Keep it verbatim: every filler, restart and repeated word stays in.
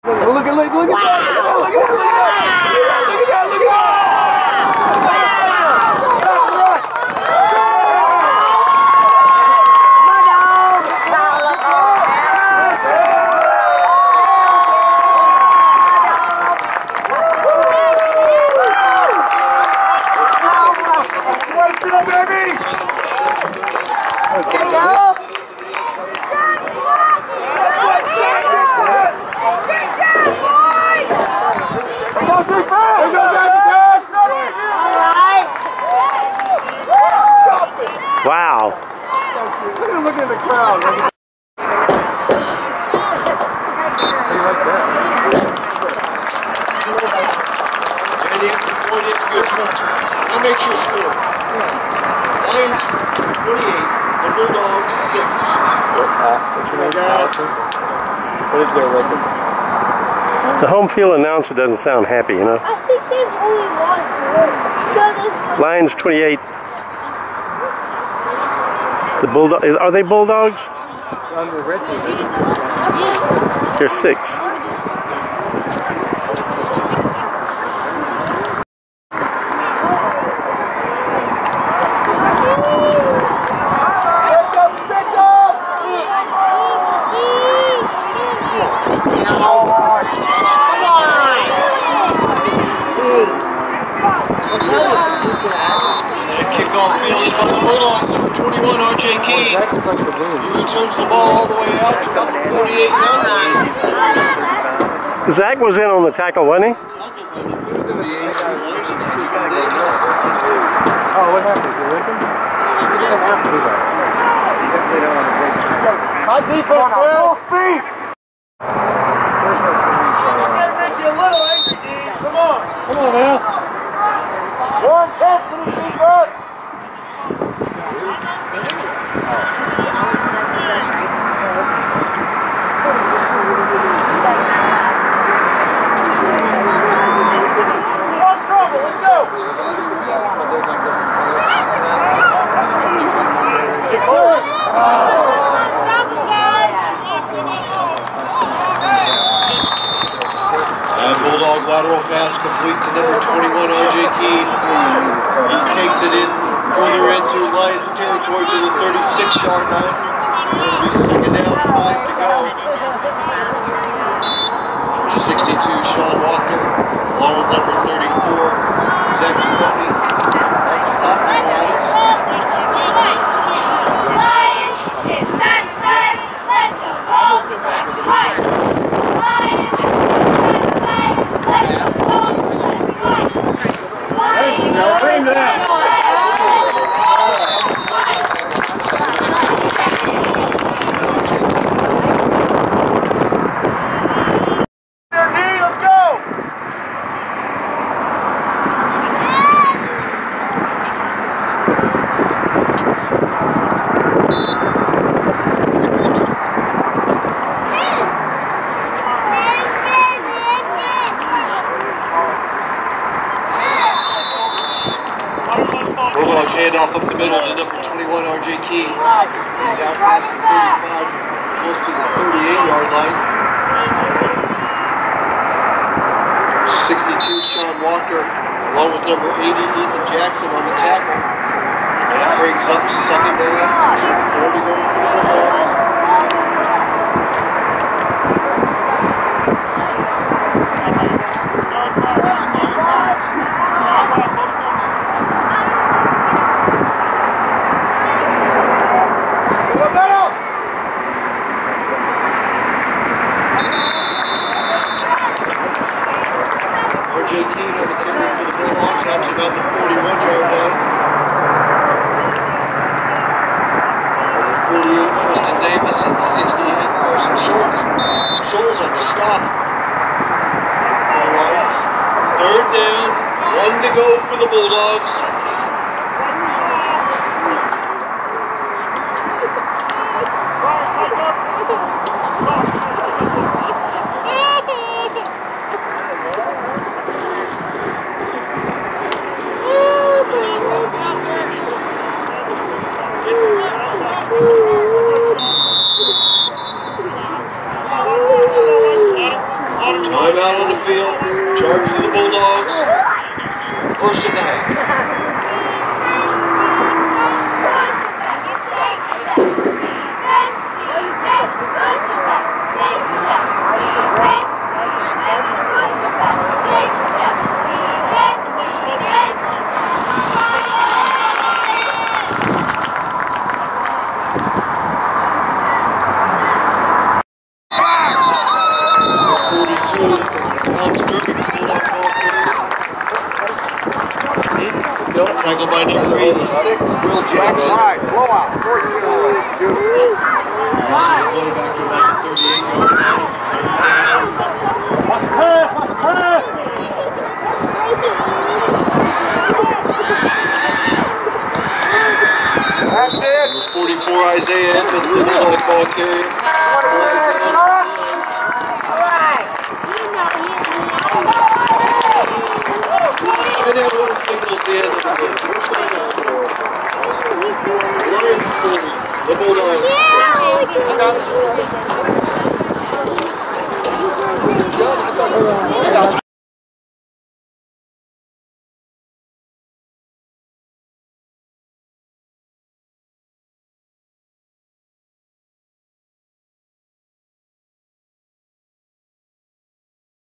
Look at, look at, look at that! Look at that! Look at that! Look at that! Look at that! Look at that! Wow. Look at him looking at the crowd. I'll make sure score. Lions twenty-eight, the Bulldogs six. What's your name? Allison. What is their record? The home field announcer doesn't sound happy, you know. I think they've only lost one. Lions twenty-eight. The Bulldog, are they Bulldogs? On the red team. They're six. Kickoff fielded by the Bulldogs, number twenty-one, R J Key. He returns the ball all the way out to the forty-eight yard line. Zach was in on the tackle, wasn't he? Oh, what happened? Is it Lincoln? High defense, Will. Speed. Come on. Come on, Al. One ten for the defense. Lost trouble. Let's go. And Bulldog lateral pass complete to number twenty-one, R J Key. He takes it in further into Lions territory to the thirty-six yard line. It'll be second down, five to go. Number sixty-two, Sean Walker, along with number thirty-four, Zach Tufoni. Stop the Lions. Bring that. Let's go. Bulldogs hand off up the middle to number twenty-one, R J Key. He's out past the thirty-five, close to the thirty-eight yard line. sixty-two, Sean Walker, along with number eighty, Ethan Jackson on the tackle. That brings up second down. forty going for the Bulldogs. R J Key on the carry for the Bulldogs out to about the forty-one yard line. forty-eight, Tristan Davis, and sixty-eight, Carson Schultz. Schultz on the stop. All right. Third down, one to go for the Bulldogs. Time out on the field. Charge to the Bulldogs. First of the half. Tackled by number eighty-six, Will Jackson. All right, blowout. fourteen. Quarterback to about the thirty-eight yard line. Watch the pass, watch the pass. That's it. Number forty-four, Isaiah Edmonds, the Bulldog ball carrier. And then one signals the end of the game. Lions forty, the Bulldogs. Yeah.